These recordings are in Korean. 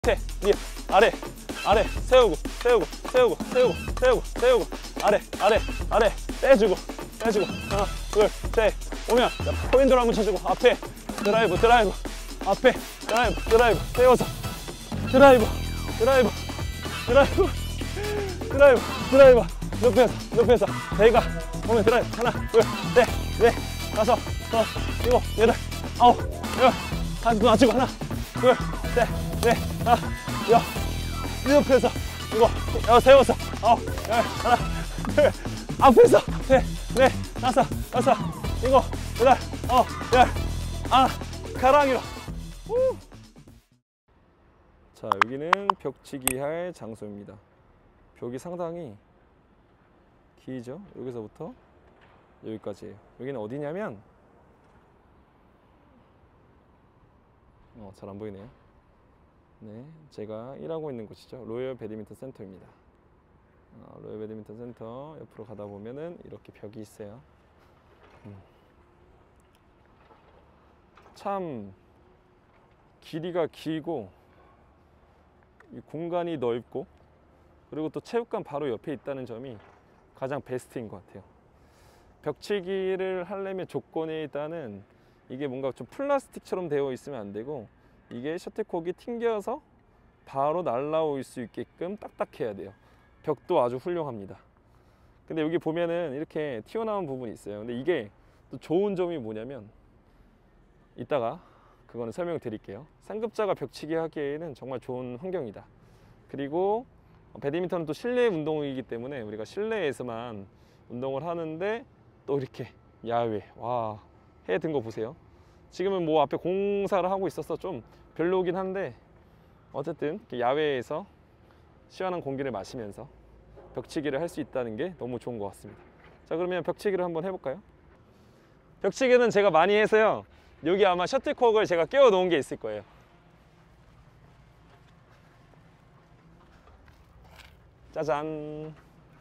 밑에, 위에, 아래, 아래, 세우고, 세우고, 세우고, 세우고, 세우고, 세우고, 아래, 아래, 아래, 빼주고, 빼주고, 하나, 둘, 셋, 오면, 자, 포인트로 한번 쳐주고, 앞에, 드라이브, 드라이브, 앞에, 드라이브, 드라이브, 세워서, 드라이브, 드라이브, 드라이브, 드라이브, 드라이브, 높여서, 높여서, 내가, 오면 드라이브, 하나, 둘, 셋, 넷, 다섯, 일곱, 여덟, 아홉, 열, 한손 낮추고, 하나, 둘, 셋, 넷, 하나, 옆에서 이거 세워서 열, 하나, 둘, 앞에서 셋, 넷, 다섯, 여섯, 일곱, 여덟, 열, 하나, 가랑이로. 자, 여기는 벽치기 할 장소입니다. 벽이 상당히 길죠? 여기서부터 여기까지예요. 여기는 어디냐면 잘 안 보이네요. 네, 제가 일하고 있는 곳이죠. 로열 배드민턴 센터입니다. 로열 배드민턴 센터 옆으로 가다 보면은 이렇게 벽이 있어요. 참 길이가 길고 이 공간이 넓고 그리고 또 체육관 바로 옆에 있다는 점이 가장 베스트인 것 같아요. 벽치기를 하려면 조건에 일단은 이게 뭔가 좀 플라스틱처럼 되어 있으면 안 되고 이게 셔틀콕이 튕겨서 바로 날라올 수 있게끔 딱딱해야 돼요. 벽도 아주 훌륭합니다. 근데 여기 보면은 이렇게 튀어나온 부분이 있어요. 근데 이게 또 좋은 점이 뭐냐면 이따가 그거는 설명을 드릴게요. 상급자가 벽치기 하기에는 정말 좋은 환경이다. 그리고 배드민턴은 또 실내 운동이기 때문에 우리가 실내에서만 운동을 하는데 또 이렇게 야외, 와, 해 든 거 보세요. 지금은 뭐 앞에 공사를 하고 있어서 좀 별로긴 한데 어쨌든 야외에서 시원한 공기를 마시면서 벽치기를 할 수 있다는 게 너무 좋은 것 같습니다. 자, 그러면 벽치기를 한번 해볼까요? 벽치기는 제가 많이 해서요, 여기 아마 셔틀콕을 제가 끼워 놓은 게 있을 거예요. 짜잔.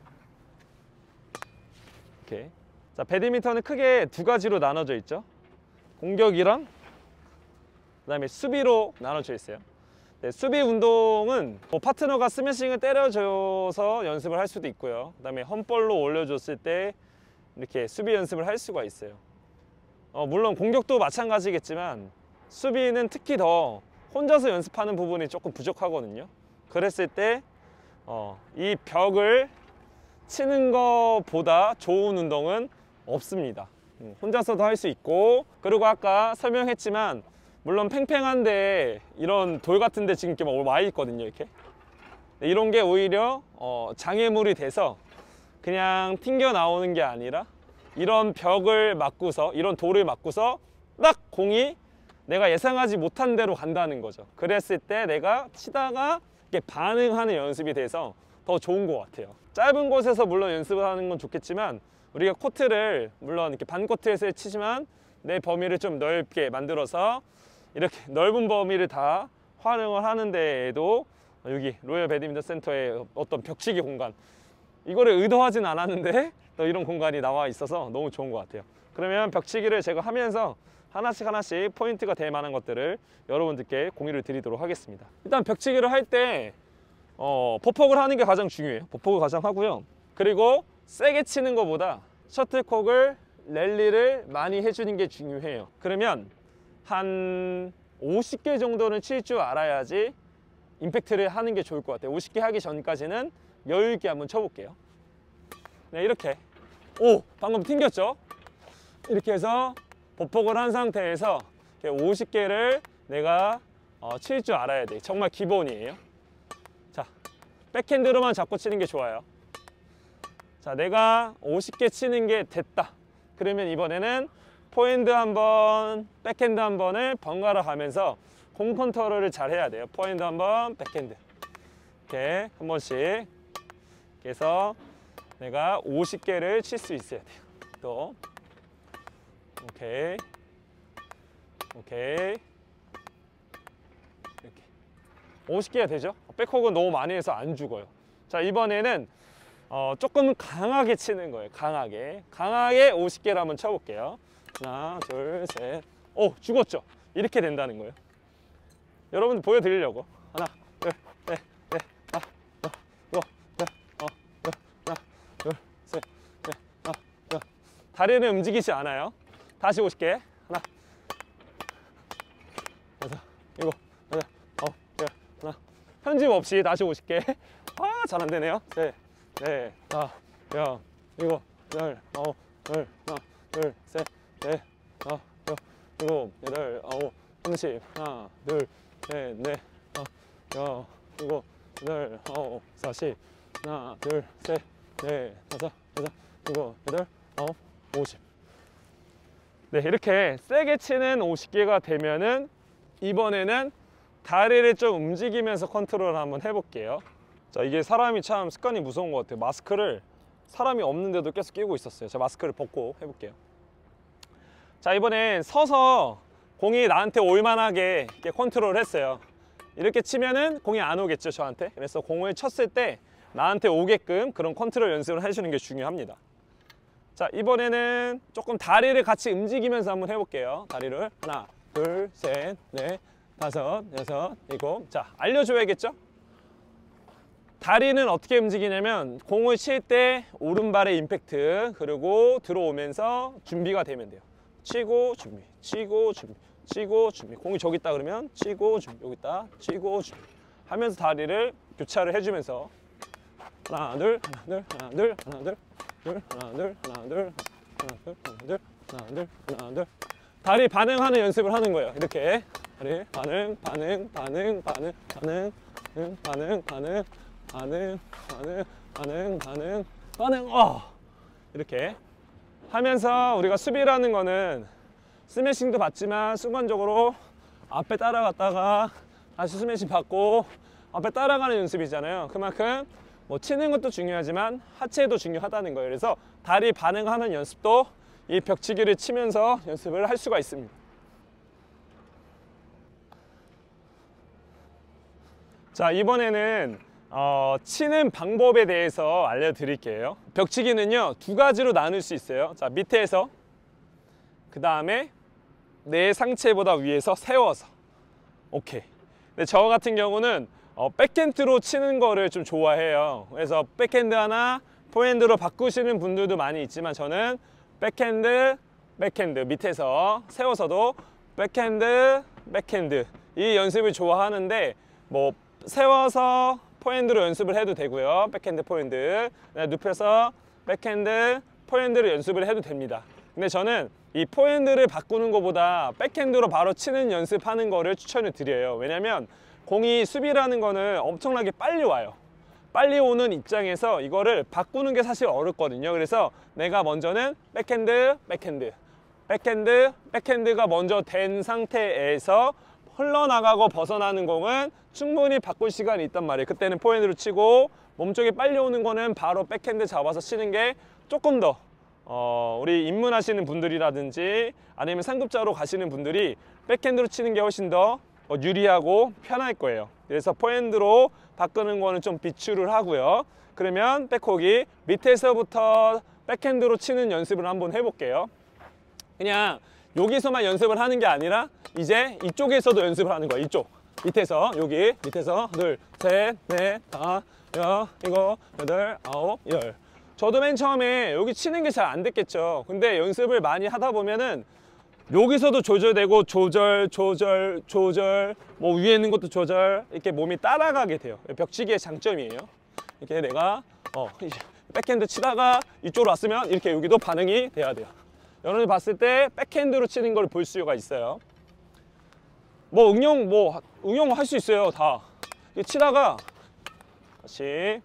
이렇게. 자, 배드민턴은 크게 두 가지로 나눠져 있죠. 공격이랑 그다음에 수비로 나눠져 있어요. 네, 수비 운동은 뭐 파트너가 스매싱을 때려줘서 연습을 할 수도 있고요. 그다음에 홈볼로 올려줬을 때 이렇게 수비 연습을 할 수가 있어요. 물론 공격도 마찬가지겠지만 수비는 특히 더 혼자서 연습하는 부분이 조금 부족하거든요. 그랬을 때 이 벽을 치는 것보다 좋은 운동은 없습니다. 혼자서도 할 수 있고, 그리고 아까 설명했지만 물론 팽팽한데 이런 돌 같은 데 지금 이렇게 와 있거든요. 이렇게 이런 게 오히려 장애물이 돼서 그냥 튕겨 나오는 게 아니라 이런 벽을 맞고서, 이런 돌을 맞고서 딱 공이 내가 예상하지 못한 대로 간다는 거죠. 그랬을 때 내가 치다가 이렇게 반응하는 연습이 돼서 더 좋은 것 같아요. 짧은 곳에서 물론 연습을 하는 건 좋겠지만 우리가 코트를 물론 이렇게 반 코트에서 치지만 내 범위를 좀 넓게 만들어서 이렇게 넓은 범위를 다 활용을 하는 데에도 여기 로열 배드민턴 센터의 어떤 벽치기 공간, 이거를 의도하진 않았는데 또 이런 공간이 나와 있어서 너무 좋은 것 같아요. 그러면 벽치기를 제가 하면서 하나씩 하나씩 포인트가 될 만한 것들을 여러분들께 공유를 드리도록 하겠습니다. 일단 벽치기를 할 때 보폭을 하는 게 가장 중요해요. 보폭을 가장 하고요. 그리고 세게 치는 것보다 셔틀콕을 랠리를 많이 해주는 게 중요해요. 그러면 한 50개 정도는 칠 줄 알아야지 임팩트를 하는 게 좋을 것 같아요. 50개 하기 전까지는 여유 있게 한번 쳐볼게요. 네, 이렇게. 오, 방금 튕겼죠? 이렇게 해서 보폭을 한 상태에서 50개를 내가 칠 줄 알아야 돼. 정말 기본이에요. 자, 백핸드로만 잡고 치는 게 좋아요. 자, 내가 50개 치는 게 됐다. 그러면 이번에는 포핸드 한 번, 백핸드 한 번을 번갈아 가면서 공 컨트롤을 잘 해야 돼요. 포핸드 한 번, 백핸드. 이렇게 한 번씩. 이렇게 해서 내가 50개를 칠 수 있어야 돼요. 또. 오케이. 오케이. 이렇게. 50개가 되죠? 백훅은 너무 많이 해서 안 죽어요. 자, 이번에는 조금 강하게 치는 거예요. 강하게 50개를 한번 쳐볼게요. 하나, 둘, 셋. 오, 죽었죠? 이렇게 된다는 거예요. 여러분들 보여드리려고. 하나, 다리는 움직이지 않아요. 다시 50개. 하나, 여섯, 일곱, 여덟, 아홉, 열, 하나. 편집 없이 다시 50개. 아, 잘 안 되네요. 셋, 넷, 다섯, 여섯, 일곱, 여덟, 아홉, 열, 하나, 둘, 셋, 넷, 다섯, 여섯, 일곱, 여덟, 아홉, 30. 하나, 둘, 셋, 넷, 다섯, 여섯, 일곱, 여덟, 아홉, 40. 하나, 둘, 셋, 넷, 다섯, 여섯, 일곱, 여덟, 아홉, 50. 네, 이렇게 세게 치는 50개가 되면은 이번에는 다리를 좀 움직이면서 컨트롤을 한번 해볼게요. 자, 이게 사람이 참 습관이 무서운 것 같아요. 마스크를 사람이 없는데도 계속 끼고 있었어요. 자, 마스크를 벗고 해볼게요. 자, 이번엔 서서 공이 나한테 올만하게 이렇게 컨트롤을 했어요. 이렇게 치면은 공이 안 오겠죠, 저한테. 그래서 공을 쳤을 때 나한테 오게끔 그런 컨트롤 연습을 해주는 게 중요합니다. 자, 이번에는 조금 다리를 같이 움직이면서 한번 해볼게요. 다리를 하나, 둘, 셋, 넷, 다섯, 여섯, 일곱. 자, 알려줘야겠죠? 다리는 어떻게 움직이냐면 공을 칠 때 오른발의 임팩트, 그리고 들어오면서 준비가 되면 돼요. 치고 준비, 치고 준비, 치고 준비. 공이 저기 있다 그러면 치고 준비, 여기 있다, 치고 준비 하면서 다리를 교차를 해주면서 하나, 둘, 하나, 둘, 하나, 둘, 하나, 둘, 둘, 하나, 둘, 하나, 둘, 하나, 둘, 하나, 둘, 하나, 둘, 하나, 둘. 다리 반응하는 연습을 하는 거예요. 이렇게 다리 반응, 반응, 반응, 반응, 반응, 반응, 반응, 반응, 반응, 반응, 반응, 반응. 이렇게 하면서 우리가 수비라는 거는 스매싱도 받지만 순간적으로 앞에 따라갔다가 다시 스매싱 받고 앞에 따라가는 연습이잖아요. 그만큼 뭐 치는 것도 중요하지만 하체도 중요하다는 거예요. 그래서 다리 반응하는 연습도 이 벽치기를 치면서 연습을 할 수가 있습니다. 자, 이번에는 치는 방법에 대해서 알려드릴게요. 벽치기는요, 두 가지로 나눌 수 있어요. 자, 밑에서, 그 다음에 내 상체보다 위에서 세워서. 오케이. 근데 저 같은 경우는 백핸드로 치는 거를 좀 좋아해요. 그래서 백핸드 하나 포핸드로 바꾸시는 분들도 많이 있지만 저는 백핸드, 백핸드 밑에서 세워서도 백핸드, 백핸드 이 연습을 좋아하는데 뭐 세워서 포핸드로 연습을 해도 되고요. 백핸드, 포핸드 눕혀서 백핸드, 포핸드로 연습을 해도 됩니다. 근데 저는 이 포핸드를 바꾸는 것보다 백핸드로 바로 치는 연습하는 거를 추천을 드려요. 왜냐면 공이 수비라는 거는 엄청나게 빨리 와요. 빨리 오는 입장에서 이거를 바꾸는 게 사실 어렵거든요. 그래서 내가 먼저는 백핸드, 백핸드, 백핸드, 백핸드가 먼저 된 상태에서 흘러나가고 벗어나는 공은 충분히 바꿀 시간이 있단 말이에요. 그때는 포핸드로 치고 몸쪽이 빨리 오는 거는 바로 백핸드 잡아서 치는 게 조금 더 우리 입문하시는 분들이라든지 아니면 상급자로 가시는 분들이 백핸드로 치는 게 훨씬 더 유리하고 편할 거예요. 그래서 포핸드로 바꾸는 거는 좀 비추를 하고요. 그러면 백호기 밑에서부터 백핸드로 치는 연습을 한번 해볼게요. 그냥 여기서만 연습을 하는 게 아니라 이제 이쪽에서도 연습을 하는 거예요. 이쪽 밑에서, 여기 밑에서 둘, 셋, 넷, 다섯, 여섯, 일곱, 여덟, 아홉, 열. 저도 맨 처음에 여기 치는 게 잘 안 됐겠죠. 근데 연습을 많이 하다 보면은 여기서도 조절되고 조절, 조절, 조절, 뭐 위에 있는 것도 조절, 이렇게 몸이 따라가게 돼요. 벽치기의 장점이에요. 이렇게 내가 백핸드 치다가 이쪽으로 왔으면 이렇게 여기도 반응이 돼야 돼요. 여러분이 봤을 때 백핸드로 치는 걸 볼 수가 있어요. 응용 할 수 있어요. 다 이렇게 치다가 다시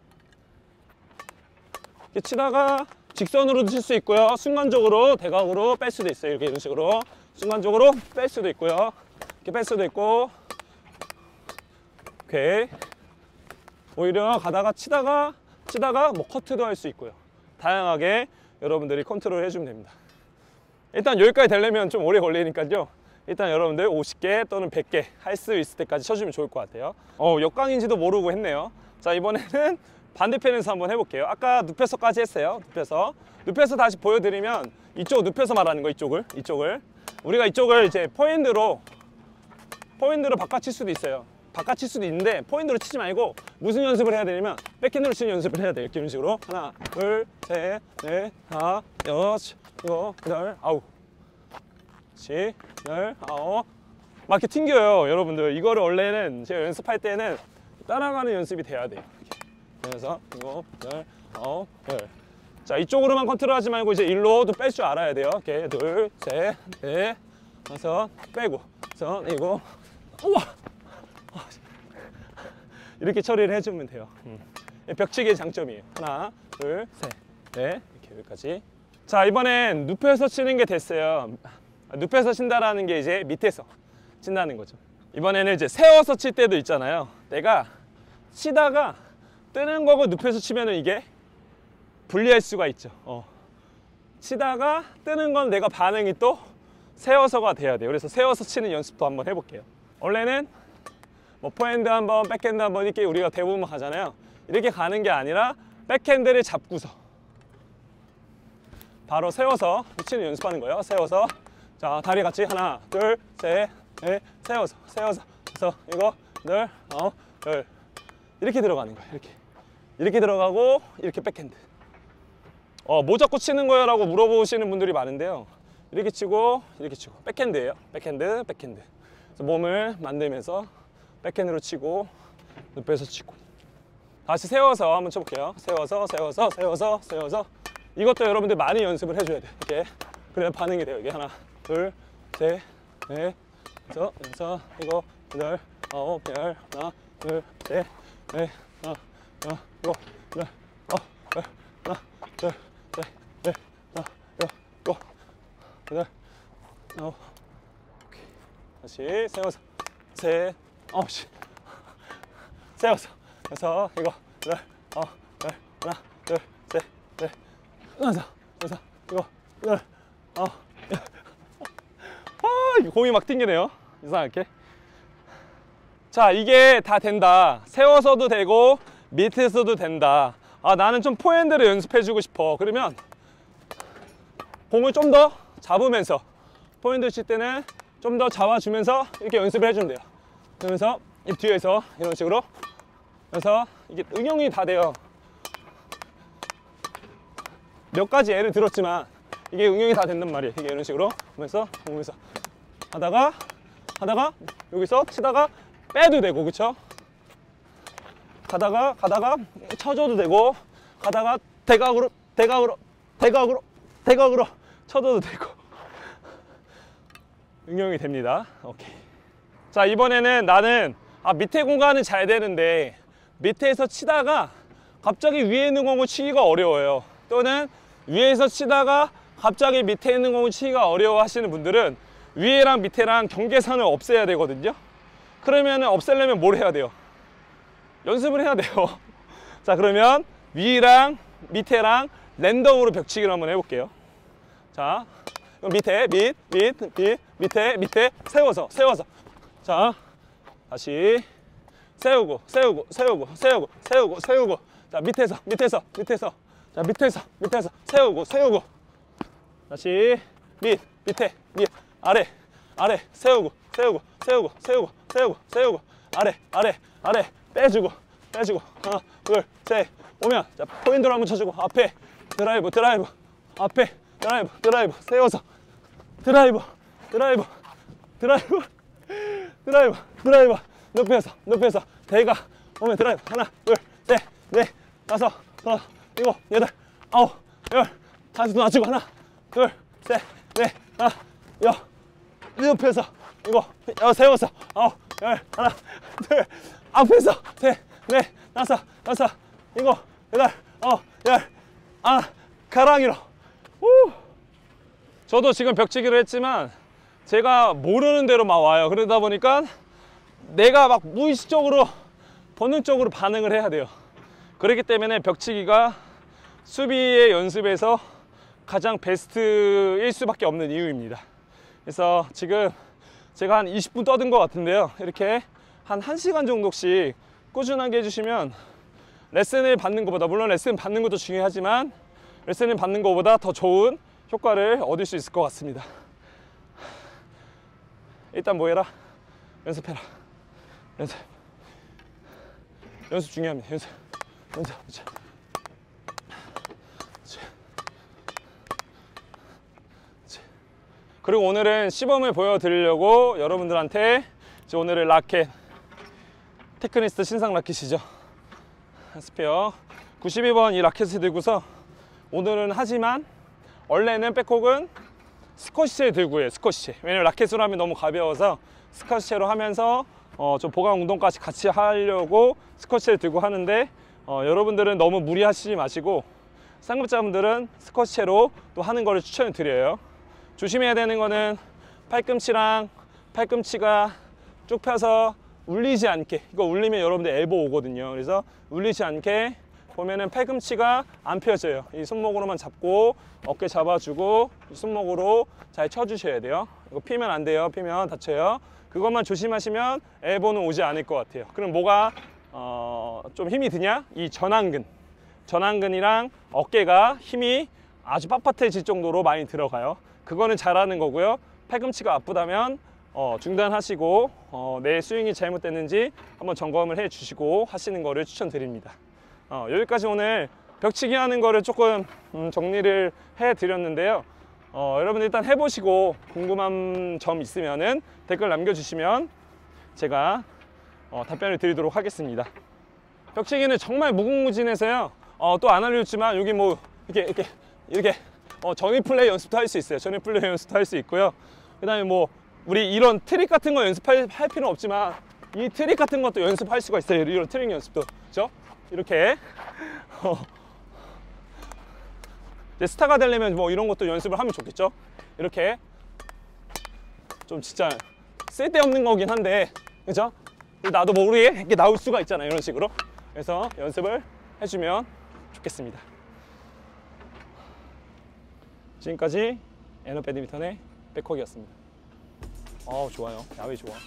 이렇게 치다가 직선으로도 칠 수 있고요. 순간적으로 대각으로 뺄 수도 있어요. 이런 식으로 순간적으로 뺄 수도 있고요. 이렇게 뺄 수도 있고. 오케이. 오히려 가다가 치다가 뭐 커트도 할 수 있고요. 다양하게 여러분들이 컨트롤 해주면 됩니다. 일단 여기까지 되려면 좀 오래 걸리니까요. 일단 여러분들 50개 또는 100개 할 수 있을 때까지 쳐주면 좋을 것 같아요. 역광인지도 모르고 했네요. 자, 이번에는 반대편에서 한번 해볼게요. 아까 눕혀서까지 했어요. 눕혀서 다시 보여드리면 이쪽 눕혀서 말하는 거, 이쪽을 우리가 이쪽을 이제 포핸드로 바꿔칠 수도 있어요. 바깥 칠 수도 있는데 포핸드로 치지 말고 무슨 연습을 해야 되냐면 백핸드로 치는 연습을 해야 돼요. 이런 식으로 하나, 둘, 셋, 넷, 다, 여섯, 일곱, 여덟, 아홉, 그렇지, 열, 아홉. 막 이렇게 튕겨요, 여러분들. 이거를 원래는 제가 연습할 때는 따라가는 연습이 돼야 돼요. 그래서 일곱, 여덟, 아홉, 열. 자, 이쪽으로만 컨트롤하지 말고 이제 일로도 뺄 줄 알아야 돼요. 이렇게 둘, 셋, 넷, 다섯, 빼고, 여섯, 일곱, 우와. 이렇게 처리를 해주면 돼요. 벽치기의 장점이에요. 하나, 둘, 셋, 넷, 이렇게 여기까지. 자, 이번엔 눕혀서 치는 게 됐어요. 눕혀서 친다라는 게 이제 밑에서 친다는 거죠. 이번에는 이제 세워서 칠 때도 있잖아요. 내가 치다가 뜨는 거고 눕혀서 치면은 이게 불리할 수가 있죠. 치다가 뜨는 건 내가 반응이 또 세워서가 돼야 돼요. 그래서 세워서 치는 연습도 한번 해볼게요. 원래는 뭐 포핸드 한번, 백핸드 한번 이렇게 우리가 대부분 하잖아요. 이렇게 가는 게 아니라 백핸드를 잡고서 바로 세워서 치는 연습하는 거예요. 세워서, 자, 다리 같이 하나, 둘, 셋, 넷, 세워서, 그래서 이거, 여덟, 아홉, 열. 이렇게 들어가는 거예요. 이렇게 들어가고 이렇게 백핸드. 뭐 잡고 치는 거야? 라고 물어보시는 분들이 많은데요. 이렇게 치고 백핸드예요. 백핸드. 그래서 몸을 만들면서 백핸드로 치고 눕혀서 치고. 다시 세워서 한번 쳐볼게요. 세워서. 이것도 여러분들 많이 연습을 해줘야 돼요. 이렇게. 그래야 반응이 돼요. 이게 하나, 둘, 셋, 넷, 다섯, 여섯, 일곱, 여덟, 아홉, 열, 하나, 둘, 셋, 넷, 하나, 일곱, 여덟, 아홉, 열, 하나, 둘, 셋, 넷, 하나, 일곱, 여덟, 아홉. 오케이. 다시 세워서, 셋, 아홉, 세워서, 여섯, 일곱, 여덟, 아홉, 열, 하나, 둘, 셋, 넷, 여섯, 일곱, 여덟, 아홉, 열. 이 공이 막 튕기네요. 이상하게. 자, 이게 다 된다. 세워서도 되고 밑에서도 된다. 나는 좀 포핸드를 연습해주고 싶어. 그러면 공을 좀 더 잡으면서, 포핸드 칠 때는 좀 더 잡아주면서 이렇게 연습을 해주면 돼요. 그러면서 입 뒤에서 이런 식으로. 그래서 이게 응용이 다 돼요. 몇 가지 예를 들었지만 이게 응용이 다 된단 말이에요. 이게 이런 식으로 보면서 하다가 여기서 치다가 빼도 되고, 그쵸? 가다가 쳐줘도 되고, 가다가 대각으로 쳐줘도 되고. 응용이 됩니다. 오케이. 자, 이번에는 나는 밑에 공간은 잘 되는데 밑에서 치다가 갑자기 위에 있는 공을 치기가 어려워요. 또는 위에서 치다가 갑자기 밑에 있는 공을 치기가 어려워 하시는 분들은 위에랑 밑에랑 경계선을 없애야 되거든요. 그러면 없애려면 뭘 해야 돼요? 연습을 해야 돼요. 자, 그러면 위랑 밑에랑 랜덤으로 벽치기를 한번 해볼게요. 자, 밑에 세워서. 자, 다시 세우고. 자, 밑에서. 자, 밑에서 세우고. 다시 밑에 아래 세우고. 아래 빼주고. 하나, 둘, 셋. 오면, 자, 포인트로 한번 쳐주고. 앞에 드라이브. 앞에 드라이브. 세워서 드라이브. 눕혀서 대가 오면 드라이브. 하나, 둘, 셋, 넷, 다섯, 일곱, 여덟, 아홉, 열. 다시 놔주고. 하나, 둘, 셋, 넷, 하나, 눕혀서 이거 세워서 아홉, 열. 하나, 둘, 앞에서 셋, 넷, 다섯, 일곱, 여덟, 아홉, 열. 가랑이로. 저도 지금 벽치기를 했지만 제가 모르는 대로 막 와요. 그러다 보니까 내가 막 무의식적으로 본능적으로 반응을 해야 돼요. 그렇기 때문에 벽치기가 수비의 연습에서 가장 베스트일 수밖에 없는 이유입니다. 그래서 지금 제가 한 20분 떠든 것 같은데요. 이렇게 한 1시간 정도씩 꾸준하게 해주시면 레슨을 받는 것보다, 물론 레슨 받는 것도 중요하지만 레슨을 받는 것보다 더 좋은 효과를 얻을 수 있을 것 같습니다. 일단 뭐 해라? 연습해라. 연습. 연습 중요합니다. 연습. 그리고 오늘은 시범을 보여드리려고 여러분들한테 오늘은 라켓, 테크니스트 신상 라켓이죠. 스페어 92번 이 라켓을 들고서 오늘은 하지만 원래는 백콕은 스쿼시채 들고 해요. 스쿼시채. 왜냐면 라켓으로 하면 너무 가벼워서 스쿼시채로 하면서 좀 보강 운동까지 같이 하려고 스쿼시채를 들고 하는데 여러분들은 너무 무리하시지 마시고 상급자분들은 스쿼시채로 또 하는 거를 추천을 드려요. 조심해야 되는 거는 팔꿈치랑 팔꿈치가 쭉 펴서 울리지 않게, 이거 울리면 여러분들 엘보 오거든요. 그래서 울리지 않게 보면은 팔꿈치가 안 펴져요. 이 손목으로만 잡고 어깨 잡아주고 손목으로 잘 쳐주셔야 돼요. 이거 피면 안 돼요. 피면 다쳐요. 그것만 조심하시면 엘보는 오지 않을 것 같아요. 그럼 뭐가 좀 힘이 드냐? 이 전완근이랑 어깨가 힘이 아주 빳빳해질 정도로 많이 들어가요. 그거는 잘하는 거고요. 팔꿈치가 아프다면 중단하시고 내 스윙이 잘못됐는지 한번 점검을 해 주시고 하시는 거를 추천드립니다. 여기까지 오늘 벽치기 하는 거를 조금 정리를 해 드렸는데요. 여러분들 일단 해보시고 궁금한 점 있으면은 댓글 남겨주시면 제가 답변을 드리도록 하겠습니다. 벽치기는 정말 무궁무진해서요. 또 안 알려줬지만 여기 뭐 이렇게 전위 플레이 연습도 할 수 있어요. 전위 플레이 연습도 할 수 있고요. 그 다음에 뭐 우리 이런 트릭 같은 거 연습할 필요는 없지만 이 트릭 같은 것도 연습할 수가 있어요. 이런 트릭 연습도, 그렇죠? 이렇게 이제 스타가 되려면 뭐 이런 것도 연습을 하면 좋겠죠. 이렇게 좀 진짜 쓸데없는 거긴 한데, 그죠? 나도 모르게 이렇게 나올 수가 있잖아요. 이런 식으로. 그래서 연습을 해주면 좋겠습니다. 지금까지 에너 배드민턴의 백콕이었습니다. 좋아요. 야외 좋아.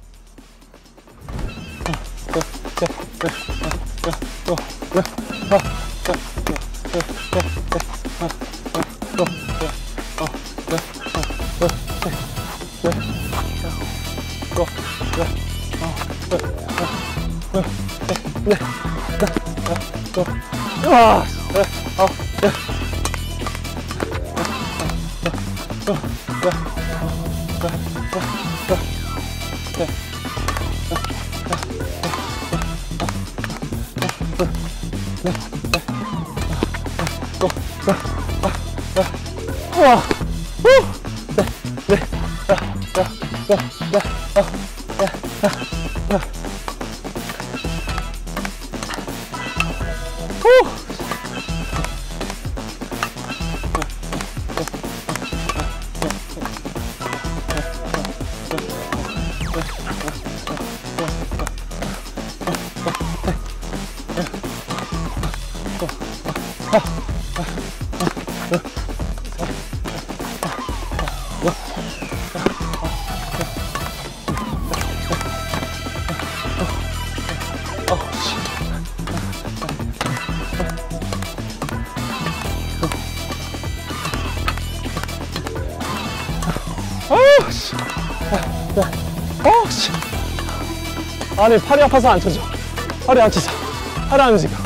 아니 팔이 아파서 안 쳐져. 팔이 안 쳐져. 팔이 안 움직여.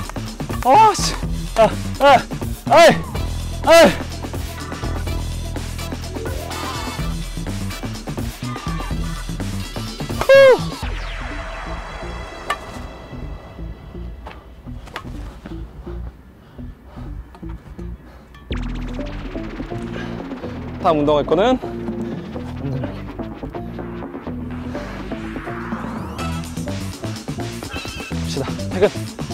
다음 운동할 거는 봅시다. 퇴근.